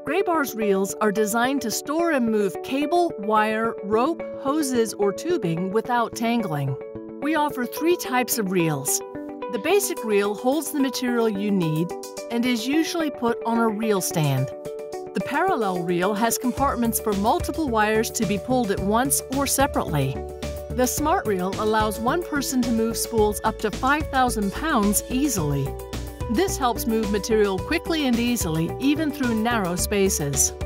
Graybar's reels are designed to store and move cable, wire, rope, hoses, or tubing without tangling. We offer 3 types of reels. The basic reel holds the material you need and is usually put on a reel stand. The parallel reel has compartments for multiple wires to be pulled at once or separately. The smart reel allows one person to move spools up to 5,000 pounds easily. This helps move material quickly and easily, even through narrow spaces.